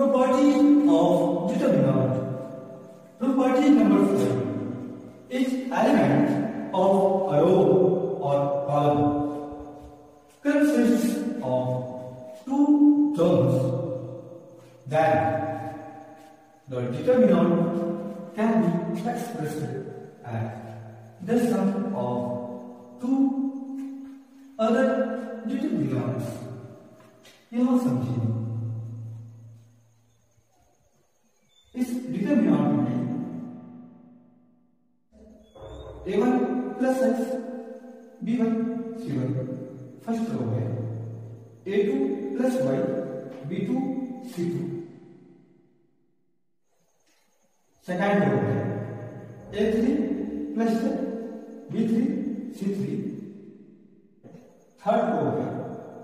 Property of determinant. Property number 4. Each element of a row or column consists of two terms. Then the determinant can be expressed as the sum of two other determinants. यहाँ समझिए, इस determinant में a1 plus x b1 c1 first row है, a2 plus y b2 c2 second row है, a3 plus b3 c3 third row है,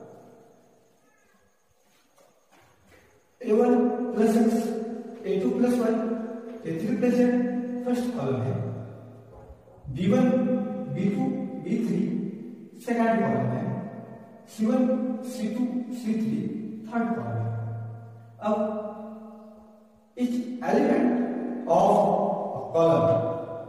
a1 plus x a2 plus y a3 plus z first column है, b1 b2 b3 second column है, c1 c2 c3 third column है. अब each element of a column,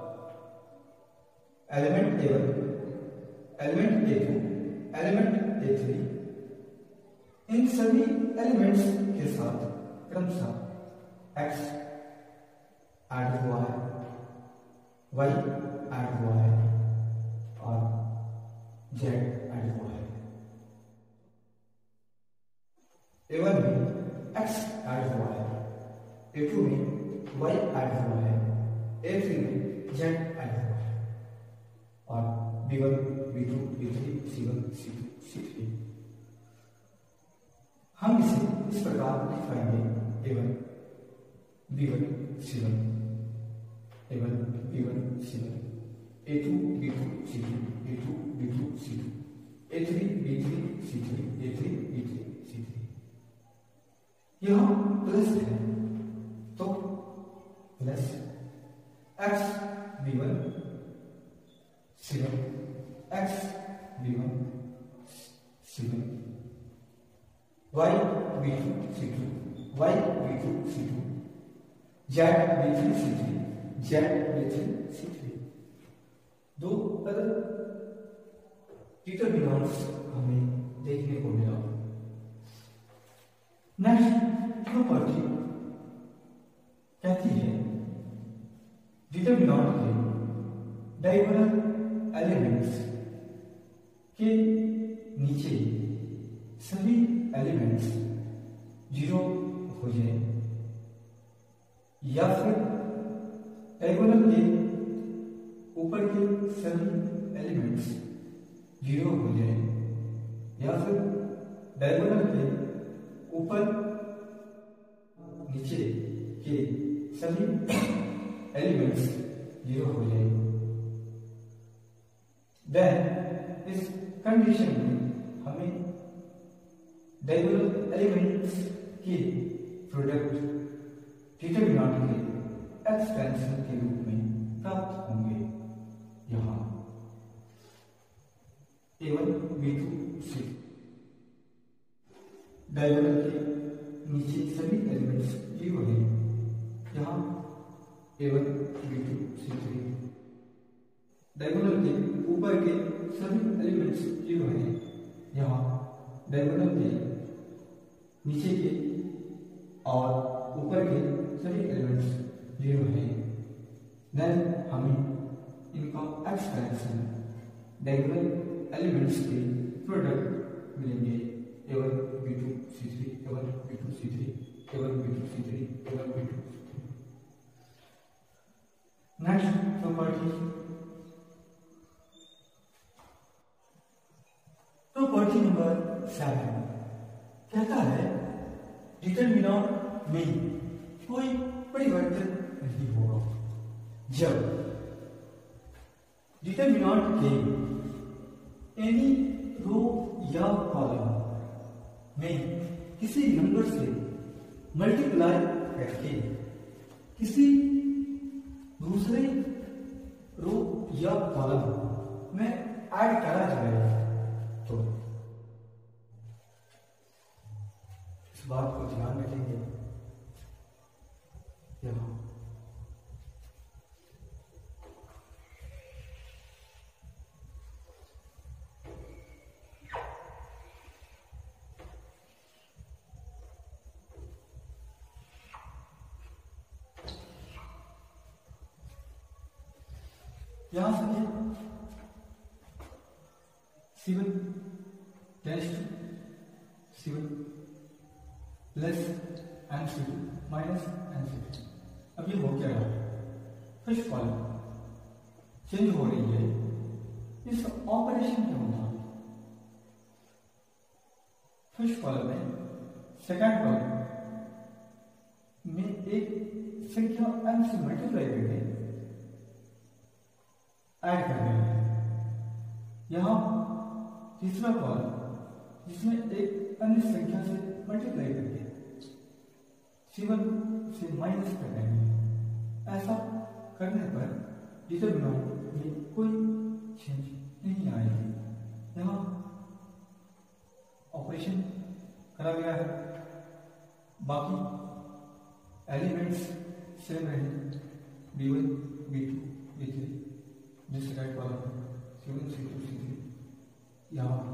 element a1, element a2, element a3, इन सभी elements के साथ क्रमशः x add हुआ है, y ऐड हुआ है और z ऐड हुआ है. a1 में x ऐड हुआ है, a2 में y ऐड हुआ है, a3 में z ऐड हुआ है और b1 b2 b3 c1 c2 c3. हम इसे इस प्रकार लिखवाएंगे, a1 b1 c1, a1 b1 c1, a2 b2 c2, a2 b2 c2, a3 b3 c3, a3 b3 c3. यहाँ प्लस है तो plus x b1 c1, x b1 c1, y b2 c2, y b2 c2, z b3 c3, z b3 c3. दो अलग determinants हमें देखने को मिला. Next property कहती है डिटरमिनेंट के डायगोनल एलिमेंट्स के नीचे सभी एलिमेंट्स जीरो हो जाए या फिर डायगोनल के ऊपर के सभी एलिमेंट्स जीरो हो जाए या फिर डायगोनल के ऊपर नीचे के सभी एलिमेंट्स जीरो हो जाए. देन इस कंडीशन में हमें डायगोनल एलिमेंट्स के प्रोडक्ट डिटरमिनेंट के एक्सपेंशन के रूप में प्राप्त होंगे. यहाँ a1 b2 c डायगोनल के नीचे सभी एलिमेंट्स जीरो हैं. यहाँ a1 b2 c3 डायगोनल के ऊपर के सभी एलिमेंट्स जीरो हैं. यहाँ डायगोनल के नीचे के और ऊपर के सभी एलिमेंट्स जीरो हैं. देन हमें इनका एक्सपेंशन डायगोनल एलिमेंट्स के प्रोडक्ट मिलेंगे, a1 b2 c3, a1 b2 c3, a1 b2 c3, a1 b2 c3. Next property number 7 कहता है डिटरमिनेंट में कोई परिवर्तन नहीं होगा जब डिटरमिनेंट के एनी रो या कॉलम में किसी नंबर से मल्टीप्लाई करके किसी दूसरे रो या कॉलम में ऐड करा जाएगा तो इस बात को ध्यान रखेंगे यहाँ यहां से C1 test C1 plus MC2 minus MC2। अब ये हो क्या रहा है, फर्स्ट कॉलम चेंज हो रही है इस ऑपरेशन के मुताबिक। फर्स्ट कॉलम में सेकंड कॉलम में एक संख्या m से मल्टीप्लाई करके ऐड कर रहे हैं। यहां तीसरा कॉलम जिसमें एक अन्य संख्या से मल्टीप्लाई करके C1 से माइनस कर रहे हैं। ऐसा करने पर डिटरमिनेंट में कोई चेंज नहीं आएगी। यहां ऑपरेशन करा गया है, बाकी एलिमेंट्स सेम रहे, B1 B2 B3 जिस राइट वाला C1 C2 C3 यहाँ